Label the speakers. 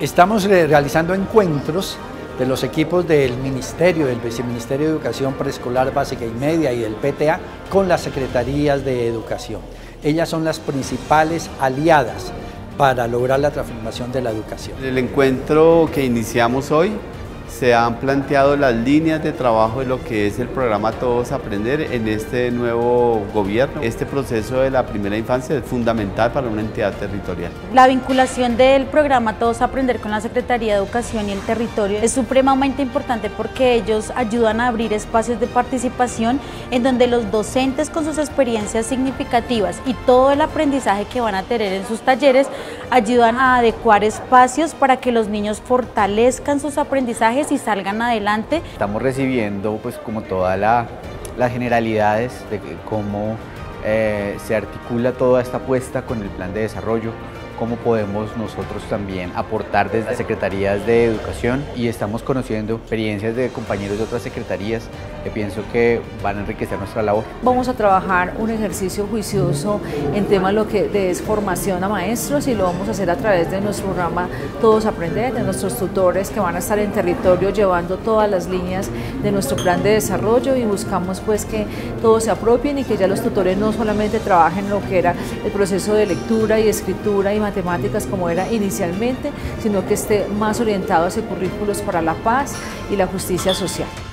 Speaker 1: Estamos realizando encuentros de los equipos del Ministerio, del Viceministerio de Educación Preescolar Básica y Media y del PTA con las Secretarías de Educación. Ellas son las principales aliadas para lograr la transformación de la educación.
Speaker 2: En el encuentro que iniciamos hoy se han planteado las líneas de trabajo de lo que es el programa Todos Aprender en este nuevo gobierno. Este proceso de la primera infancia es fundamental para una entidad territorial.
Speaker 3: La vinculación del programa Todos Aprender con la Secretaría de Educación y el territorio es supremamente importante porque ellos ayudan a abrir espacios de participación en donde los docentes con sus experiencias significativas y todo el aprendizaje que van a tener en sus talleres ayudan a adecuar espacios para que los niños fortalezcan sus aprendizajes y salgan adelante.
Speaker 4: Estamos recibiendo pues como todas las generalidades de cómo se articula toda esta apuesta con el plan de desarrollo, cómo podemos nosotros también aportar desde las secretarías de educación, y estamos conociendo experiencias de compañeros de otras secretarías que pienso que van a enriquecer nuestra labor.
Speaker 5: Vamos a trabajar un ejercicio juicioso en tema de lo que es formación a maestros, y lo vamos a hacer a través de nuestro programa Todos Aprender, de nuestros tutores que van a estar en territorio llevando todas las líneas de nuestro plan de desarrollo, y buscamos pues que todos se apropien y que ya los tutores no solamente trabajen lo que era el proceso de lectura y escritura y matemáticas como era inicialmente, sino que esté más orientado hacia currículos para la paz y la justicia social.